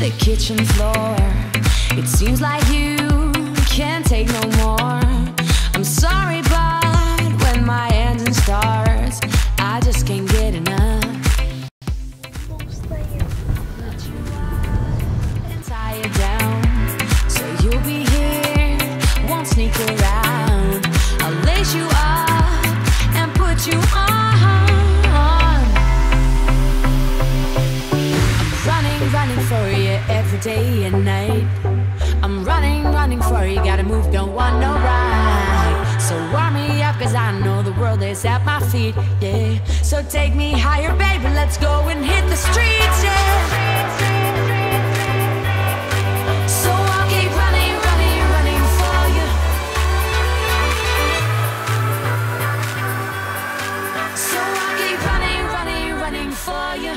the kitchen floor. It seems like you can't take no more. I'm sorry, but when my engine starts, I just can't get enough. Tie you down, so you'll be here, won't sneak around. I'll lace you up and put you on. I'm running for you every day and night. I'm running for you, gotta move, don't want no ride. So warm me up, cause I know the world is at my feet, yeah. So take me higher, baby, let's go and hit the streets, yeah. So I'll keep running for you. So I'll keep running for you.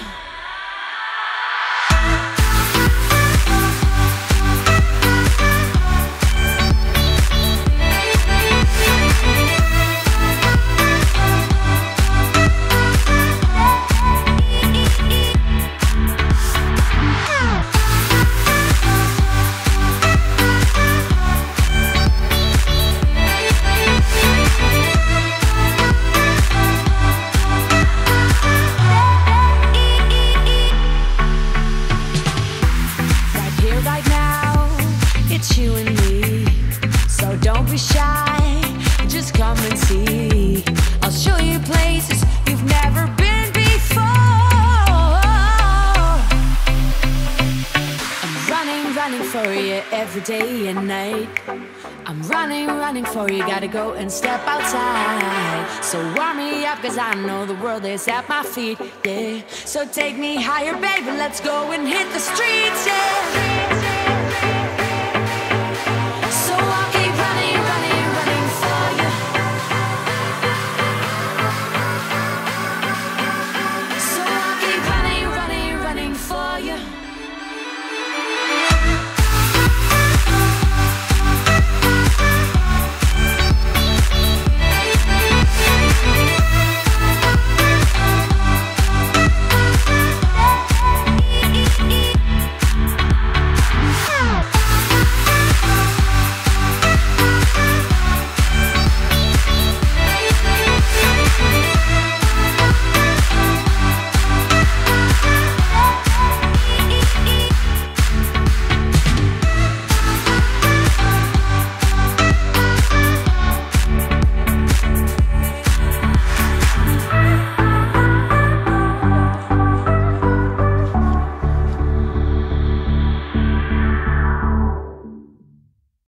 You and me, so don't be shy, just come and see. I'll show you places you've never been before. I'm running for you every day and night. I'm running for you, gotta go and step outside. So warm me up, cause I know the world is at my feet, yeah. So take me higher, baby, let's go and hit the streets, yeah.